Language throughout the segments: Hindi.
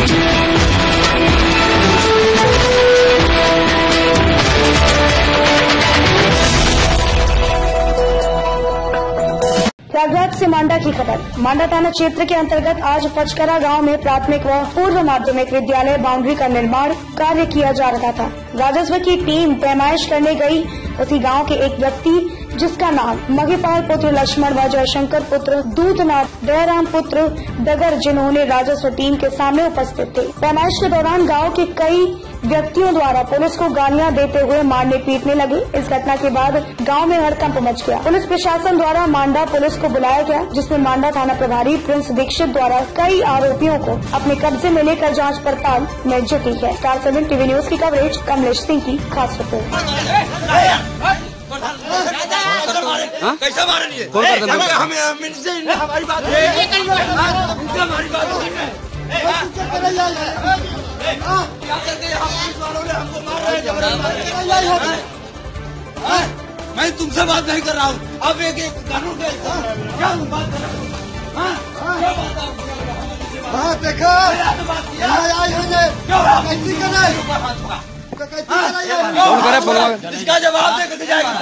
प्रयागराज से मांडा की खबर। मांडा थाना क्षेत्र के अंतर्गत आज फचकरा गांव में प्राथमिक व पूर्व माध्यमिक विद्यालय बाउंड्री का निर्माण कार्य किया जा रहा था। राजस्व की टीम पैमाइश करने गई। उसी गांव के एक व्यक्ति जिसका नाम मघेपाल पुत्र लक्ष्मण व जयशंकर पुत्र दूतनाथ दयाराम पुत्र डगर, जिन्होंने राजस्व टीम के सामने उपस्थित थे। पैमाइश के दौरान गांव के कई व्यक्तियों द्वारा पुलिस को गालियां देते हुए मारने पीटने लगे। इस घटना के बाद गांव में हड़कंप मच गया। पुलिस प्रशासन द्वारा मांडा पुलिस को बुलाया गया, जिसमें मांडा थाना प्रभारी प्रिंस दीक्षित द्वारा कई आरोपियों को अपने कब्जे में लेकर जांच पड़ताल में जुटी है। स्टार 7 टीवी न्यूज की कवरेज कमलेश सिंह की खास रिपोर्ट। कैसा मारे नहीं हमें हमारी बात हमारी बात क्या करते हैं पुलिस वालों ने हमको मार रहे हैं। मैं तुमसे बात नहीं कर रहा हूँ। अब एक कानून का क्या बात कर रहा हूँ। देखो इसका जवाब दे कर जाएगी।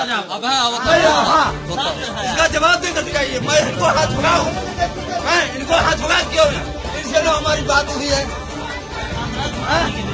इसका जवाब दे कर जाइए। मैं इनको हाथ उठाऊं, मैं इनको हाथ उठा क्यों? इनसे तो हमारी बात हुई है।